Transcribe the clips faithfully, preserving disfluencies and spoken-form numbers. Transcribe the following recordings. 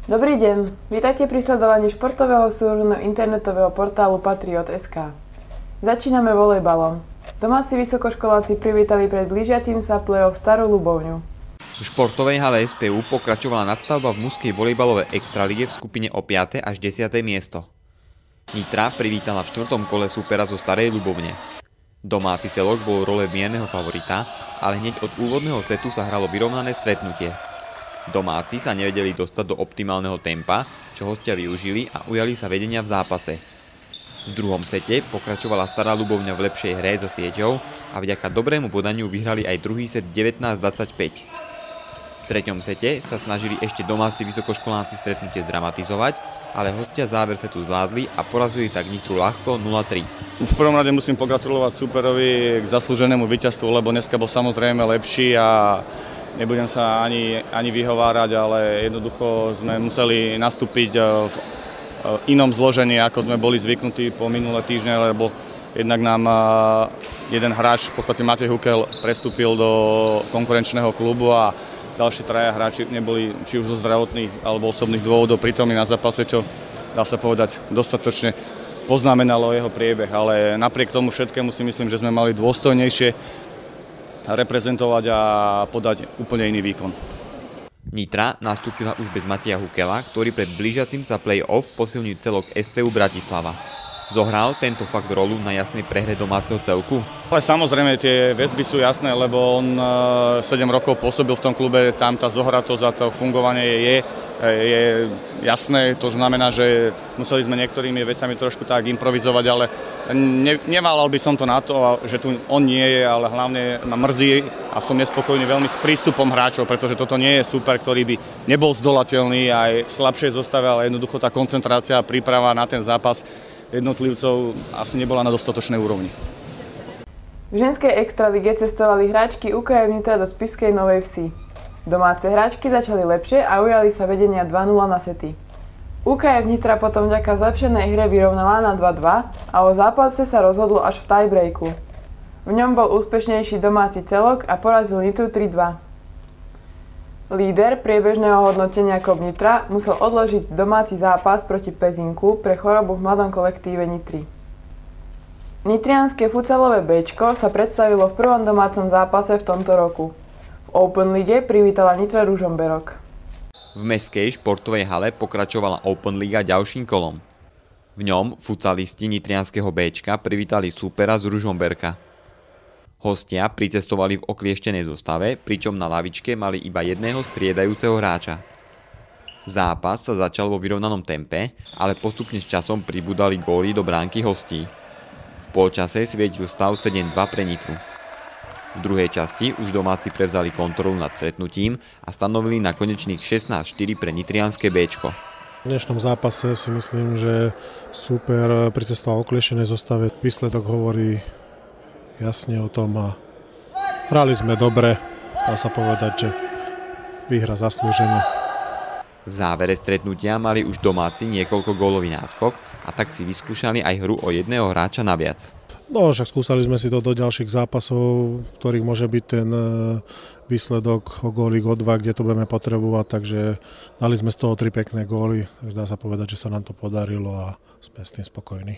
Dobrý deň, vítajte pri sledovaní športového súhrnu internetového portálu Patriot bodka es ká. Začíname volejbalom. Domáci vysokoškoláci privítali pred blížiacim sa play-off Starú Ľubovňu. V športovej hale es pé ú pokračovala nadstavba v mužskej volejbalovej extralíge v skupine o piate až desiate miesto. Nitra privítala v štvrtom kole súpera zo Starej Ľubovne. Domáci celok bol v role mierneho favorita, ale hneď od úvodného setu sa hralo vyrovnané stretnutie. Domáci sa nevedeli dostať do optimálneho tempa, čo hostia využili a ujali sa vedenia v zápase. V druhom sete pokračovala Stará Ľubovňa v lepšej hre za sieťou a vďaka dobrému podaniu vyhrali aj druhý set devätnásť dvadsaťpäť. V treťom sete sa snažili ešte domáci vysokoškoláci stretnutie zdramatizovať, ale hostia záver setu zvládli a porazili tak Nitru ľahko nula tri. V prvom rade musím pogratulovať súperovi k zaslúženému víťazstvu, lebo dneska bol samozrejme lepší a nebudem sa ani, ani vyhovárať, ale jednoducho sme museli nastúpiť v inom zložení, ako sme boli zvyknutí po minulé týždne, lebo jednak nám jeden hráč, v podstate Matej Hukel, prestúpil do konkurenčného klubu a ďalší traja hráči neboli či už zo zdravotných alebo osobných dôvodov prítomní na zápase, čo dá sa povedať dostatočne poznamenalo jeho priebeh, ale napriek tomu všetkému si myslím, že sme mali dôstojnejšie reprezentovať a podať úplne iný výkon. Nitra nastúpila už bez Mateja Hukela, ktorý pred blížiacim sa play-off posilnil celok es té ú Bratislava. Zohral tento fakt rolu na jasnej prehre domáceho celku? Ale samozrejme tie väzby sú jasné, lebo on sedem rokov pôsobil v tom klube, tam tá zohratosť a to fungovanie je, je jasné. To znamená, že museli sme niektorými vecami trošku tak improvizovať, ale ne, neválal by som to na to, že tu on nie je, ale hlavne ma mrzí a som nespokojný veľmi s prístupom hráčov, pretože toto nie je súper, ktorý by nebol zdolateľný aj v slabšej zostave, ale jednoducho tá koncentrácia a príprava na ten zápas jednotlivcov asi nebola na dostatočnej úrovni. V ženskej extralíge cestovali hráčky ú ká ef Nitra do Spišskej Novej Vsi. Domáce hráčky začali lepšie a ujali sa vedenia dva nula na sety. ú ká ef Nitra potom vďaka zlepšenej hre vyrovnala na dva dva a o zápase sa rozhodlo až v tiebreaku. V ňom bol úspešnejší domáci celok a porazil Nitru tri dva. Líder priebežného hodnotenia Kop Nitra musel odložiť domáci zápas proti Pezinku pre chorobu v mladom kolektíve Nitry. Nitrianske futsalové béčko sa predstavilo v prvom domácom zápase v tomto roku. V Open Lige privítala Nitra Ružomberok. V mestskej športovej hale pokračovala Open Liga ďalším kolom. V ňom futsalisti nitrianskeho béčka privítali súpera z Ružomberka. Hostia pricestovali v oklieštenej zostave, pričom na lavičke mali iba jedného striedajúceho hráča. Zápas sa začal vo vyrovnanom tempe, ale postupne s časom pribudali góly do bránky hostí. V polčase svietil stav sedem dva pre Nitru. V druhej časti už domáci prevzali kontrolu nad stretnutím a stanovili na konečných šestnásť štyri pre nitrianske béčko. V dnešnom zápase si myslím, že súper pricestoval v oklieštenej zostave. Výsledok hovorí jasne o tom a hrali sme dobre, dá sa povedať, že výhra zaslúžene. V závere stretnutia mali už domáci niekoľko gólový náskok a tak si vyskúšali aj hru o jedného hráča naviac. No, však skúsali sme si to do ďalších zápasov, ktorých môže byť ten výsledok o gólik o dva, kde to budeme potrebovať, takže dali sme z toho tri pekné góly, takže dá sa povedať, že sa nám to podarilo a sme s tým spokojní.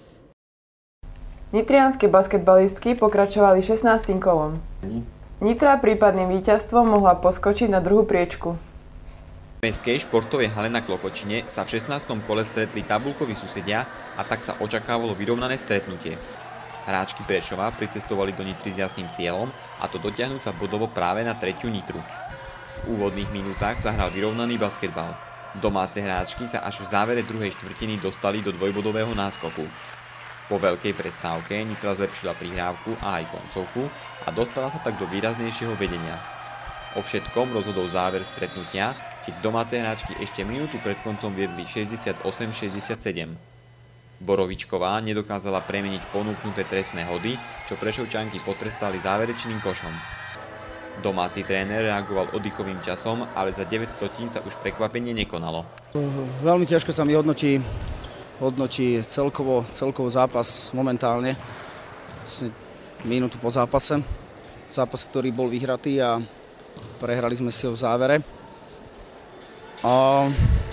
Nitrianske basketbalistky pokračovali šestnástym kolom. Nitra prípadným víťazstvom mohla poskočiť na druhú priečku. V mestskej športovej hale na Klokočine sa v šestnástom kole stretli tabuľkoví susedia a tak sa očakávalo vyrovnané stretnutie. Hráčky Prešova pricestovali do Nitry s jasným cieľom, a to dotiahnuť sa bodovo práve na tretiu Nitru. V úvodných minútach sa hral vyrovnaný basketbal. Domáce hráčky sa až v závere druhej štvrtiny dostali do dvojbodového náskoku. Po veľkej prestávke Nitra zlepšila prihrávku a aj koncovku a dostala sa tak do výraznejšieho vedenia. O všetkom rozhodol záver stretnutia, keď domáce hráčky ešte minútu pred koncom viedli šesťdesiatosem šesťdesiatsedem. Borovičková nedokázala premeniť ponúknuté trestné hody, čo Prešovčanky potrestali záverečným košom. Domáci tréner reagoval oddychovým časom, ale za deväť stotín sa už prekvapenie nekonalo. Veľmi ťažko sa mi hodnotí hodnotí celkovo, celkovo zápas momentálne, vlastne minútu po zápase. Zápas, ktorý bol vyhratý a prehrali sme si ho v závere. A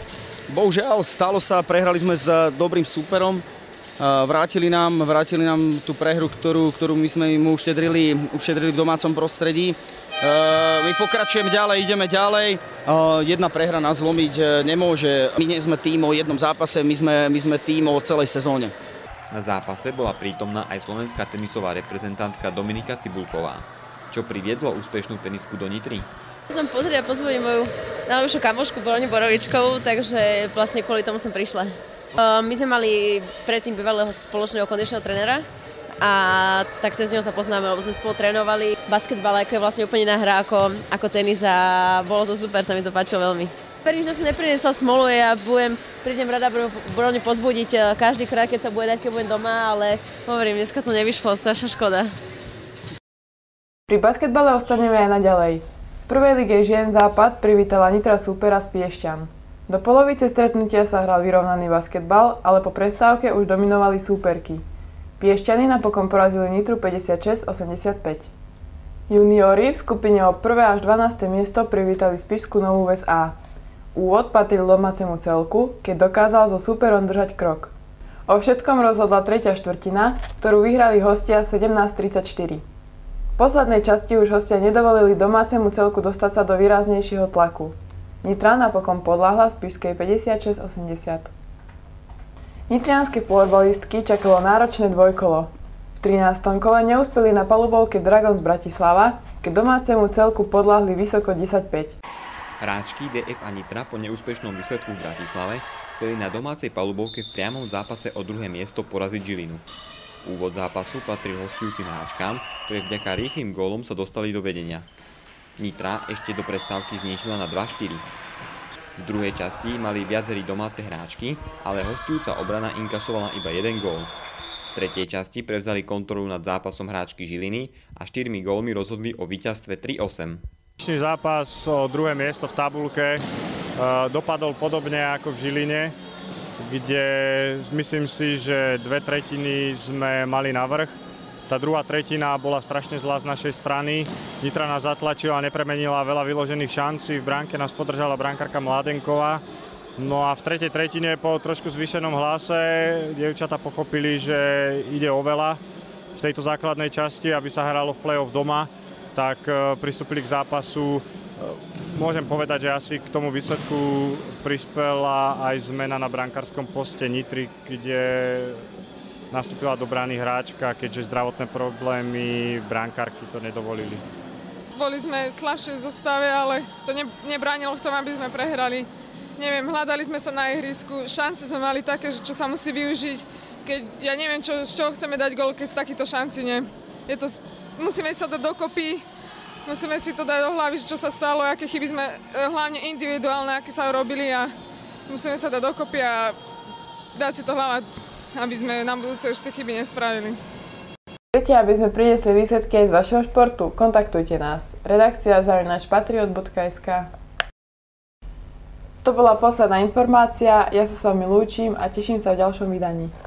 Bohužiaľ, stalo sa, prehrali sme s dobrým súperom. Vrátili nám, vrátili nám tú prehru, ktorú, ktorú my sme im uštedrili, uštedrili v domácom prostredí. My pokračujeme ďalej, ideme ďalej. Jedna prehra nás zlomiť nemôže. My nie sme tým o jednom zápase, my sme, my sme tým o celej sezóne. Na zápase bola prítomná aj slovenská tenisová reprezentantka Dominika Cibulková. Čo priviedlo úspešnú tenisku do Nitry? Som pozrieť a pozvoliť moju najlepšiu kamošku Boroni Borovičkovú, takže vlastne kvôli tomu som prišla. My sme mali predtým bývalého spoločného kondičného trénera a tak sa s ňou sa poznáme, lebo sme spolu trénovali basketbal, ako je vlastne úplne iná hra ako, ako tenis a bolo to super, sa mi to páčilo veľmi. Verím, že som neprinesla smolu, ja budem, prídem rada Boroni pozbudiť každý krát, keď sa bude dať, keď budem doma, ale hovorím, dneska to nevyšlo, strašná škoda. Pri basketbale ostaneme aj naďalej. V prvej lige žien Západ privítala Nitra súpera z Piešťan. Do polovice stretnutia sa hral vyrovnaný basketbal, ale po prestávke už dominovali súperky. Piešťany napokon porazili Nitru päťdesiatšesť osemdesiatpäť. Juniori v skupine o prvé až dvanáste miesto privítali Spišskú Novú Ves A. Úvod patril domácemu celku, keď dokázal so súperom držať krok. O všetkom rozhodla tretia štvrtina, ktorú vyhrali hostia sedemnásť tridsaťštyri. V poslednej časti už hostia nedovolili domácemu celku dostať sa do výraznejšieho tlaku. Nitra napokon podľahla Spišskej päťdesiatšesť osemdesiat. Nitrianske florbalistky čakalo náročné dvojkolo. V trinástom kole neúspeli na palubovke Dragons Bratislava, keď domácemu celku podľahli vysoko desať päť. Hráčky dé ef a Nitra po neúspešnom výsledku v Bratislave chceli na domácej palubovke v priamom zápase o druhé miesto poraziť Žilinu. Úvod zápasu patril hostujúcim hráčkám, ktoré vďaka rýchlym gólom sa dostali do vedenia. Nitra ešte do prestávky znížila na dva štyri. V druhej časti mali viacerí domáce hráčky, ale hostujúca obrana inkasovala iba jeden gól. V tretej časti prevzali kontrolu nad zápasom hráčky Žiliny a štyrmi gólmi rozhodli o víťazstve tri osem. Dnešný zápas o druhé miesto v tabuľke dopadol podobne ako v Žiline, kde myslím si, že dve tretiny sme mali navrch. Tá druhá tretina bola strašne zlá z našej strany. Nitra nás zatlačila a nepremenila veľa vyložených šancí. V bránke nás podržala brankárka Mladenková. No a v tretej tretine po trošku zvýšenom hlase dievčatá pochopili, že ide o veľa v tejto základnej časti, aby sa hralo v play-off doma. Tak pristúpili k zápasu. Môžem povedať, že asi k tomu výsledku prispela aj zmena na brankárskom poste Nitry, kde nastúpila do brány hráčka, keďže zdravotné problémy brankárky to nedovolili. Boli sme slabšie v zostave, ale to ne, nebránilo v tom, aby sme prehrali. Neviem, hľadali sme sa na ihrisku, šance sme mali také, čo sa musí využiť, keď ja neviem, čo, z čoho chceme dať gól, keď z takýchto šanci nie. Je to, musíme sa dať dokopy, musíme si to dať do hlavy, čo sa stalo, aké chyby sme, hlavne individuálne, aké sa robili a musíme sa dať dokopy a dať si to hlava, aby sme na budúce už tie chyby nespravili. Chcete, aby sme priniesli výsledky aj z vašeho športu? Kontaktujte nás. Redakcia zavináč patriot bodka es ká. To bola posledná informácia, ja sa s vami lúčim a teším sa v ďalšom vydaní.